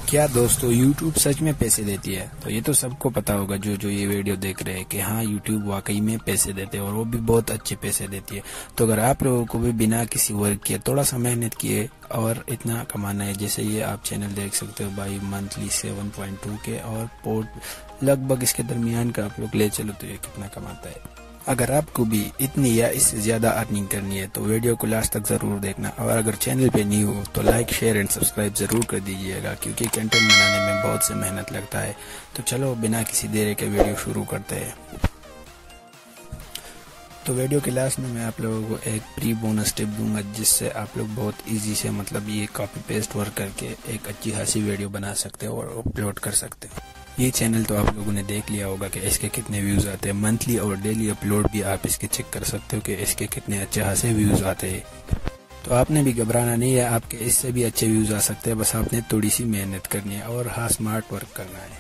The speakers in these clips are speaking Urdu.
کیا دوستو یوٹیوب سچ میں پیسے دیتی ہے؟ تو یہ تو سب کو پتا ہوگا جو یہ ویڈیو دیکھ رہے ہیں کہ ہاں یوٹیوب واقعی میں پیسے دیتے ہیں اور وہ بھی بہت اچھے پیسے دیتی ہے۔ تو اگر آپ لوگوں کو بھی بنا کسی ورک کیے تھوڑا سا محنت کیے اور اتنا کمانا ہے، جیسے یہ آپ چینل دیکھ سکتے ہو بھائی منتھلی 7.2 کے اور پورٹ لگ بھگ اس کے درمیان کا آپ لوگ لے چلو تو یہ کتنا کماتا ہے۔ اگر آپ کو بھی اتنی یا اس سے زیادہ ارننگ کرنی ہے تو ویڈیو کو لاسٹ تک ضرور دیکھنا، اور اگر چینل پہ نہیں ہو تو لائک شیئر اینڈ سبسکرائب ضرور کر دیجیے گا، کیونکہ کنٹینٹ بنانے میں بہت سے محنت لگتا ہے۔ تو چلو بنا کسی دیرے کے ویڈیو شروع کرتے ہیں۔ تو ویڈیو کے لاسٹ میں آپ لوگوں کو ایک پری بونس ٹپ دوں گا، جس سے آپ لوگ بہت ایزی سے یہ کاپی پیسٹ ورک کر کے ایک اچھی خاصی ویڈیو بنا سکتے ہو اور اپلوڈ کر سکتے ہو۔ یہ چینل تو آپ لوگوں نے دیکھ لیا ہوگا کہ اس کے کتنے ویوز آتے ہیں، منتھلی اور ڈیلی اپلوڈ بھی آپ اس کے چیک کر سکتے ہو کہ اس کے کتنے اچھے خاصے ویوز آتے ہیں۔ تو آپ نے بھی گھبرانا نہیں ہے، آپ کے اس سے بھی اچھے ویوز آ سکتے ہیں، بس آپ نے تھوڑی سی محنت کرنی ہے اور ہاں اسمارٹ ورک کرنا ہے۔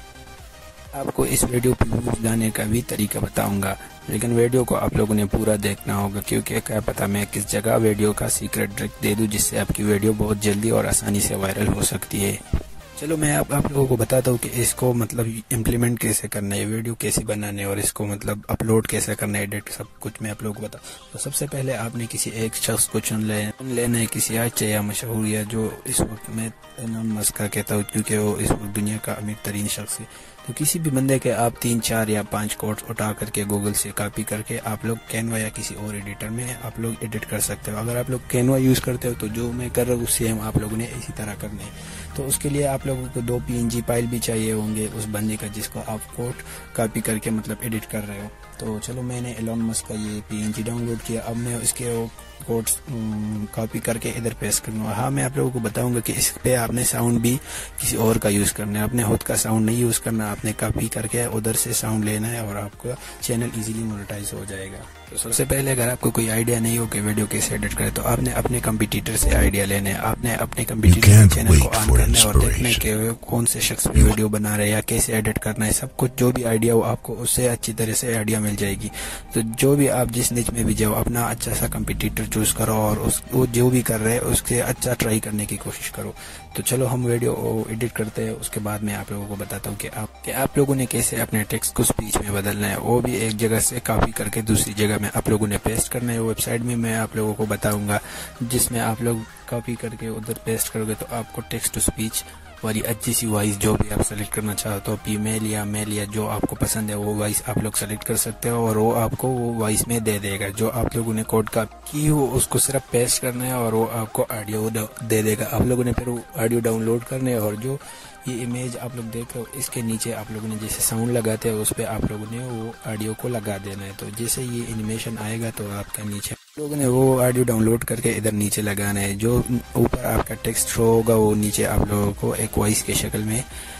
آپ کو اس ویڈیو پہ ویوز لانے کا بھی طریقہ بتاؤں گا، لیکن ویڈیو کو آپ لوگوں نے پورا دیکھنا ہوگا، کیونکہ کیا پتا میں کس جگہ ویڈیو کا سیکرٹ ٹرک دے دوں جس سے آپ کی ویڈیو بہت جلدی اور آسانی سے وائرل ہو سکتی ہے۔ چلو میں آپ لوگوں کو بتاتا ہوں کہ اس کو امپلیمنٹ کیسے کرنا ہے، ویڈیو کیسے بنانا ہے اور اس کو اپلوڈ کیسے کرنا ہے، ایڈٹ سب کچھ میں آپ لوگوں کو بتاؤں۔ تو سب سے پہلے آپ نے کسی ایک شخص کو چن لینا ہے، کسی اچھے یا مشہور یا جو اس وقت میں ایلن مسک کا کہتا ہوں، کیونکہ وہ اس وقت دنیا کا امیر ترین شخص ہے۔ تو کسی بھی بندے کے آپ 3 4 یا 5 کوڈز اٹھا کر کے گوگل سے کاپی کر کے آپ لوگ کینوا یا کسی اور ایڈیٹر میں آپ لوگ ایڈٹ کر سکتے ہو۔ اگر آپ لوگ کینوا یوز کرتے ہو تو جو میں کر رہا ہوں سیم آپ لوگوں نے اسی طرح کرنا ہے۔ تو اس کے لیے آپ لوگوں کو 2 PNG فائل بھی چاہیے ہوں گے اس بندے کا جس کو آپ کوڈ کاپی کر کے ایڈٹ کر رہے ہو۔ تو چلو میں نے ایلن مسک کا یہ PNG ڈاؤن لوڈ کیا، اب میں اس کے کوڈ کاپی کر کے ادھر پیسٹ کروں گا۔ ہاں میں آپ لوگوں کو بتاؤں گا کہ اس پہ آپ نے ساؤنڈ بھی کسی اور کا یوز کرنا ہے، اپنے خود کا ساؤنڈ نہیں یوز کرنا، آپ نے کاپی کر کے ادھر سے ساؤنڈ لینا ہے اور آپ کا چینل ایزیلی مونیٹائز ہو جائے گا۔ تو سب سے پہلے اگر آپ کو کوئی آئیڈیا نہیں ہو کہ ویڈیو کیسے ایڈٹ کرے تو آپ نے اپنے کمپیٹیٹر سے آئیڈیا لینا ہے، آپ نے اپنے کمپیٹیٹر کے چینل کو آن کرنا ہے اور دیکھنا ہے کہ کون سے شخص بھی ویڈیو بنا رہے ہیں یا کیسے ایڈٹ کرنا ہے، سب کچھ جو بھی آئیڈیا ہو آپ کو اس سے اچھی طرح سے آئیڈیا مل جائے گی۔ تو جو بھی آپ جس نچ میں بھی جاؤ اپنا اچھا سا کمپیٹیٹر چوز کرو اور وہ جو بھی کر رہے ہیں اس سے اچھا ٹرائی کرنے کی کوشش کرو۔ تو چلو ہم ویڈیو ایڈٹ کرتے ہیں، اس کے بعد میں آپ لوگوں کو بتاتا ہوں کہ آپ لوگوں نے کیسے اپنے ٹیکسٹ کو اسپیچ میں بدلنا ہے، وہ بھی ایک جگہ سے کاپی کر کے دوسری جگہ میں آپ لوگوں نے پیسٹ کرنا ہے۔ ویب سائٹ میں آپ لوگوں کو بتاؤں گا جس میں آپ لوگ کاپی کر کے ادھر پیسٹ کرو گے تو آپ کو ٹیکسٹ ٹو اسپیچ والی اچھی سی وائس جو بھی آپ سلیکٹ کرنا چاہتے ہو، فیمیل یا میل یا جو آپ کو پسند ہے وہ وائس آپ لوگ سلیکٹ کر سکتے ہو اور وہ آپ کو وہ وائس میں دے دے گا۔ جو آپ لوگوں نے کوڈ کی ہو اس کو صرف پیسٹ کرنا ہے اور وہ آپ کو آڈیو دے دے گا۔ آپ لوگوں نے پھر وہ آڈیو ڈاؤن لوڈ کرنا ہے اور جو یہ امیج آپ لوگ دیکھ رہے ہو اس کے نیچے آپ لوگوں نے جیسے ساؤنڈ لگاتے ہیں اس پہ آپ لوگوں نے وہ آڈیو کو لگا دینا ہے۔ تو جیسے یہ انیمیشن آئے گا تو آپ کا نیچے لوگوں نے وہ آڈیو ڈاؤن لوڈ کر کے ادھر نیچے لگانا ہے، جو اوپر آپ کا ٹیکسٹ شو ہوگا وہ نیچے آپ لوگوں کو ایک وائس کے شکل میں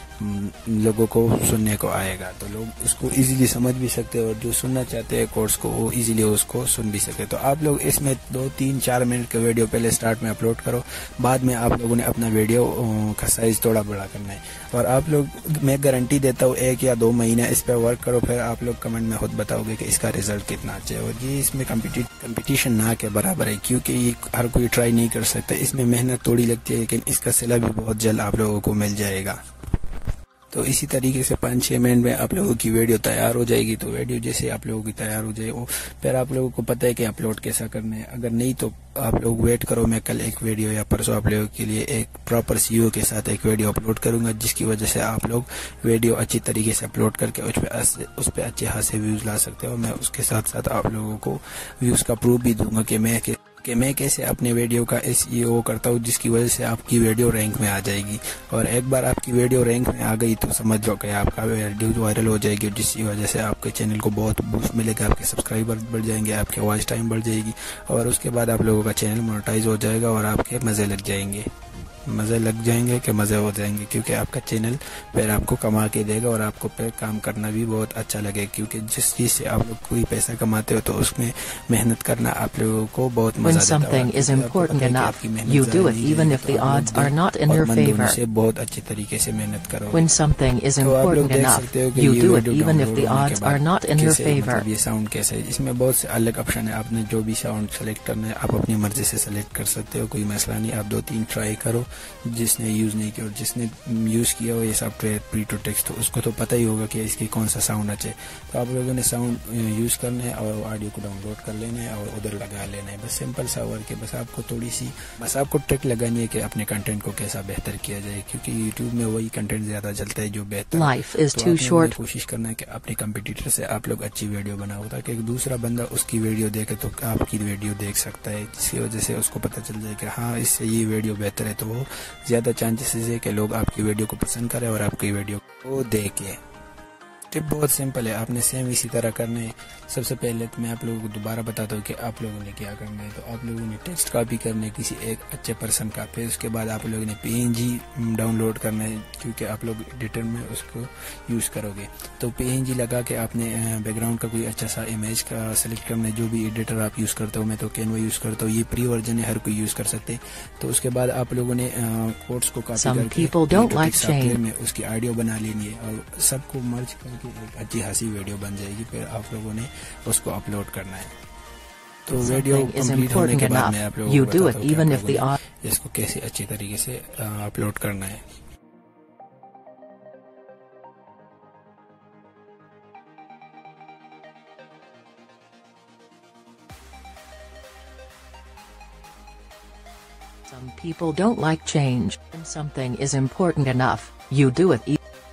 لوگوں کو سننے کو آئے گا، تو لوگ اس کو ایزیلی سمجھ بھی سکتے اور جو سننا چاہتے ہیں کورس کو وہ ایزیلی اس کو سن بھی سکتے۔ تو آپ لوگ اس میں 2 3 4 منٹ کا ویڈیو پہلے سٹارٹ میں اپلوڈ کرو، بعد میں آپ لوگوں نے اپنا ویڈیو کا سائز تھوڑا بڑا کرنا ہے اور آپ لوگ میں گارنٹی دیتا ہوں 1 یا 2 مہینہ اس پہ ورک کرو، پھر آپ لوگ کمنٹ میں خود بتاؤ گے کہ اس کا رزلٹ کتنا اچھا ہے۔ اور یہ اس میں کمپٹیشن نہ کے برابر ہے، کیونکہ یہ ہر کوئی ٹرائی نہیں کر سکتا، اس میں محنت تھوڑی لگتی ہے لیکن اس کا صلہ بھی بہت جلد آپ لوگوں کو مل جائے گا۔ تو اسی طریقے سے 5 6 منٹ میں آپ لوگوں کی ویڈیو تیار ہو جائے گی۔ تو ویڈیو جیسے آپ لوگوں کی تیار ہو جائے پھر آپ لوگوں کو پتہ ہے کہ اپلوڈ کیسا کرنا ہے، اگر نہیں تو آپ لوگ ویٹ کرو، میں کل ایک ویڈیو یا پرسوں آپ لوگوں کے لیے ایک پراپر CEO کے ساتھ ایک ویڈیو اپلوڈ کروں گا، جس کی وجہ سے آپ لوگ ویڈیو اچھی طریقے سے اپلوڈ کر کے اس پہ اچھے خاصے ویوز لا سکتے ہو۔ میں اس کے ساتھ ساتھ آپ لوگوں کو ویوز کا پروف بھی دوں گا کہ میں کیسے اپنے ویڈیو کا SEO کرتا ہوں، جس کی وجہ سے آپ کی ویڈیو رینک میں آ جائے گی، اور ایک بار آپ کی ویڈیو رینک میں آ گئی تو سمجھ جاؤ کہ آپ کا ویڈیو وائرل ہو جائے گی، جس کی وجہ سے آپ کے چینل کو بہت بوسٹ ملے گا، آپ کے سبسکرائبر بڑھ جائیں گے، آپ کے واچ ٹائم بڑھ جائے گی اور اس کے بعد آپ لوگوں کا چینل مونیٹائز ہو جائے گا اور آپ کے مزے لگ جائیں گے مزے ہو جائیں گے، کیونکہ آپ کا چینل پھر آپ کو کما کے دے گا اور آپ کو پھر کام کرنا بھی بہت اچھا لگے، کیونکہ جس چیز سے آپ لوگ کوئی پیسہ کماتے ہو تو اس میں محنت کرنا آپ لوگوں کو بہت مزہ دیتا ہے۔ When something is important enough, you do it even if the odds are not in your favor. بہت اچھی طریقے سے محنت کرو۔ When something is important enough, you do it even if the odds are not in your favor. یہ ساؤنڈ کیسے ہے، اس میں بہت سے الگ آپشن ہے، آپ نے جو بھی ساؤنڈ سلیکٹ کرنا ہے آپ اپنی مرضی سے سلیکٹ کر سکتے ہو، کوئی مسئلہ نہیں، آپ 2 3 ٹرائی کرو جس نے یوز نہیں کیا اور جس نے یوز کیا ہو یہ سافٹ ویئر پری ٹو ٹیکسٹ، تو اس کو تو پتہ ہی ہوگا کہ اس کی کون سا ساؤنڈ اچھا ہے. تو آپ لوگوں نے ساؤنڈ یوز کرنا ہے اور آڈیو کو ڈاؤن لوڈ کر لینا ہے اور ادھر لگا لینا ہے. بس سمپل سا ورک ہے. بس آپ کو تھوڑی سی آپ کو ٹرک لگانی ہے کہ اپنے کنٹینٹ کو کیسا بہتر کیا جائے، کیونکہ یوٹیوب میں وہی کنٹینٹ زیادہ چلتا ہے جو بہتر ہے. تو آپ نے کوشش کرنا ہے کہ اپنے کمپٹیٹر سے آپ لوگ اچھی ویڈیو بناؤ تاکہ ایک دوسرا بندہ اس کی ویڈیو دیکھے تو آپ کی ویڈیو دیکھ سکتا ہے، جس کی وجہ سے اس کو پتہ چل جائے کہ ہاں اس سے یہ ویڈیو بہتر ہے. تو وہ زیادہ چانسز ہے کہ لوگ آپ کی ویڈیو کو پسند کریں اور آپ کی ویڈیو کو دیکھیں. ٹپ بہت سمپل ہے، آپ نے سیم اسی طرح کرنا ہے. سب سے پہلے تو میں آپ لوگوں کو دوبارہ بتاتا ہوں کہ آپ لوگوں نے کیا کرنا ہے. تو آپ لوگوں نے ٹیکسٹ کاپی کرنا ہے کسی ایک اچھے پرسن کا، پھر اس کے بعد آپ لوگوں نے PNG ڈاؤن لوڈ کرنا ہے کیونکہ آپ لوگ ایڈیٹر میں اس کو یوز کرو گے. تو PNG لگا کے آپ نے بیک گراؤنڈ کا کوئی اچھا سا امیج کا سلیکٹ کرنا ہے، جو بھی ایڈیٹر آپ یوز کرتے ہو. میں تو کینوا یوز کرتا ہوں، یہ پری ورژن ہے، ہر کوئی یوز کر سکتے. تو اس کے بعد آپ لوگوں نے کوڈس کو کاپی کر کے سافٹ ویئر میں اس کی آڈیو بنا لینی ہے اور سب کو مرج کر کے ایک اچھی خاصی ویڈیو بن جائے گی. پھر آپ لوگوں نے اس کو اپلوڈ کرنا ہے. تو ویڈیو کمپلیٹ ہونے کے بعد میں آپ لوگوں کو بتاتا ہوں کہ آپ لوگوں نے اس کو کیسے اچھی طریقے سے اپلوڈ کرنا ہے. Some people don't like change. When something is important enough, you do it.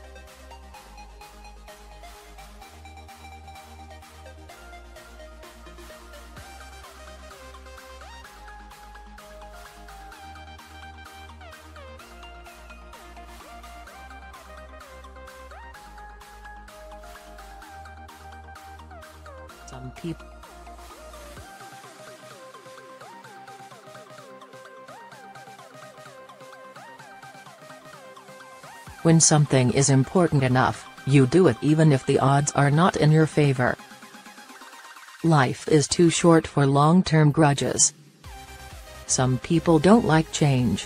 Some people. When something is important enough, you do it even if the odds are not in your favor. Life is too short for long-term grudges. Some people don't like change.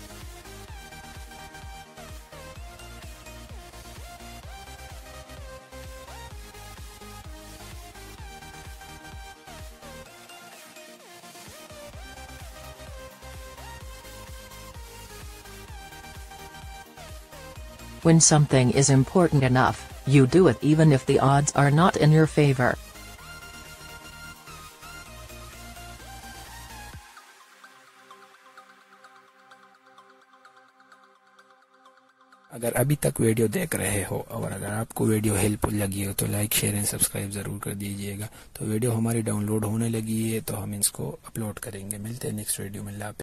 When something is important enough, you do it even if the odds are not in your favor. اگر ابھی تک ویڈیو دیکھ رہے ہو اور اگر آپ کو ویڈیو ہیلپ فل لگی ہو تو لائک شیئر اینڈ سبسکرائب ضرور کر دیجئے گا. تو ویڈیو ہماری ڈاؤن لوڈ ہونے لگی ہے تو ہم اس کو اپلوڈ کریں گے. ملتے ہیں نیکسٹ ویڈیو میں. اللہ حافظ.